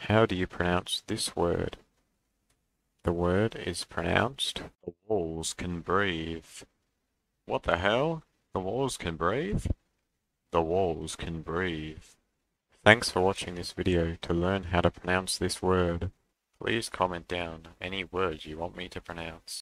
How do you pronounce this word? The word is pronounced the walls can breathe. What the hell? The walls can breathe? The walls can breathe. Thanks for watching this video. To learn how to pronounce this word, please comment down any words you want me to pronounce.